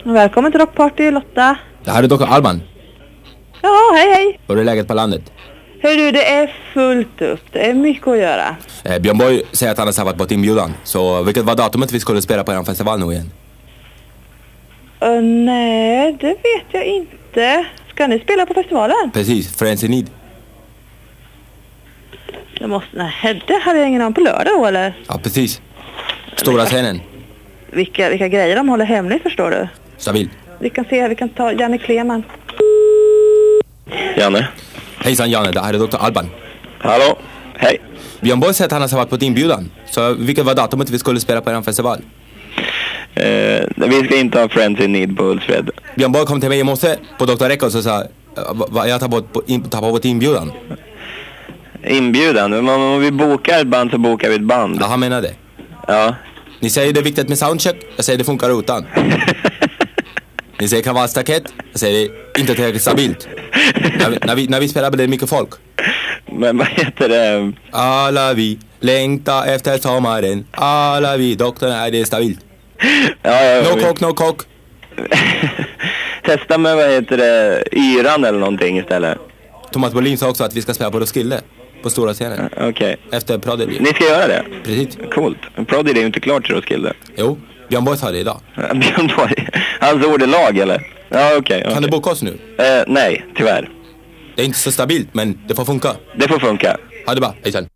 Välkommen till Rockparty, Lotta. Det här är Dr. Alban. Ja, hej. Hur är läget på landet? Hör du, det är fullt upp. Det är mycket att göra. Björn Borg säger att han har satt på ett inbjudan. Så vilket var datumet vi skulle spela på en festival nu igen? Nej, det vet jag inte. Ska ni spela på festivalen? Precis, Friends in Need. Nej, det hade jag ingen aning på lördag då, eller? Ja, precis. Stora scenen. Vilka grejer de håller hemligt, förstår du? Stabil. Vi kan ta Janne Kleman. Janne. Hejsan Janne, det här är Dr. Alban. Hallå, hej. Björn Borg säger att han har satt på ett inbjudan. Så vilket var datumet vi skulle spela på en festival? Vi ska inte ha Friends in Need på Hultsfred. Björn Borg kom till mig i morse på Dr. Records och sa jag tar på ett inbjudan. Inbjudan? Men om vi bokar ett band så bokar vi ett band. Ja, han menar det. Ja. Ni säger det är viktigt med soundcheck, jag säger det funkar utan. Ni säger kravallstaket, jag säger det inte tillräckligt stabilt. När vi spelar blir det mycket folk. Men vad heter det? Alla vi längtar efter sommaren. Alla vi, doktorn är det stabilt. Ja, No cock. Testa med, vad heter det, Yran eller någonting istället. Thomas Bolin sa också att vi ska spela på Roskilde. På stora scenen. Okej. Efter Prodigy. Ni ska göra det? Precis. Coolt. Prodigy är ju inte klart till Roskilde. Jo, Björn Borg sa det idag. Björn Borg? Hans ordelag eller? Ja, okej. Kan du boka oss nu? Nej, tyvärr. Det är inte så stabilt, men det får funka. Det får funka. Ha det bra, hejsan.